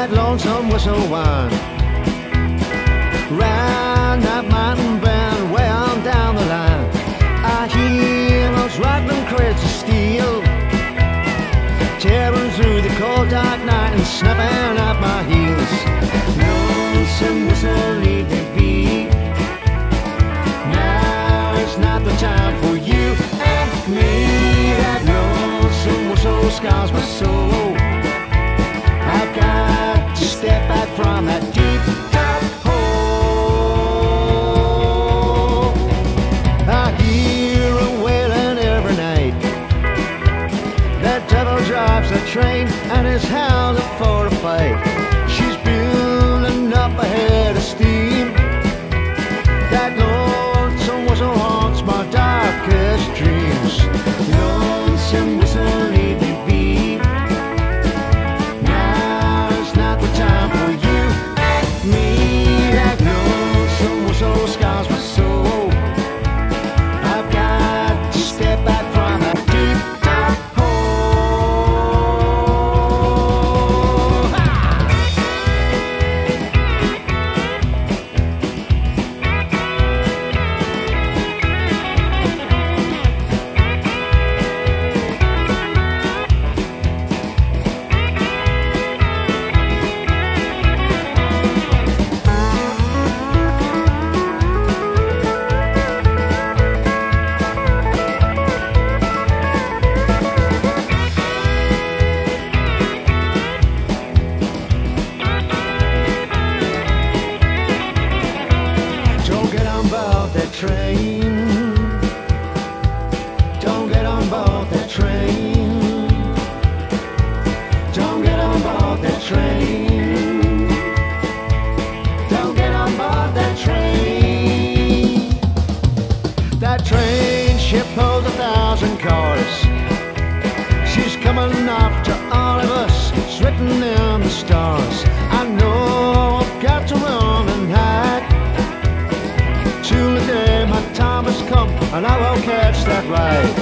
that lonesome whistle whine round that mountain bend way on down the line. I hear those rattling crates of steel tearing through the cold dark night and snapping at my heels. Lonesome whistle, leave me be. Now is not the time for you and me. That lonesome whistle scars my soul. I've got to step back from that deep dark hole. I hear a wailing every night. That devil drives the train and is howling for a fight. She's building up a head of steam. That lonesome whistle haunts my darkest dreams. Lonesome whistle, leave me be. Now's not the time for you and me. That lonesome whistle scars my soul. I've got to step back from that deep dark hole. Train. Don't get on board that train. Don't get on board that train. Don't get on board that train. That train, she pulls 1,000 cars. She's coming after all of us. It's written in the stars. I know I've got to run and hide till the day my time has come and I will catch that ride.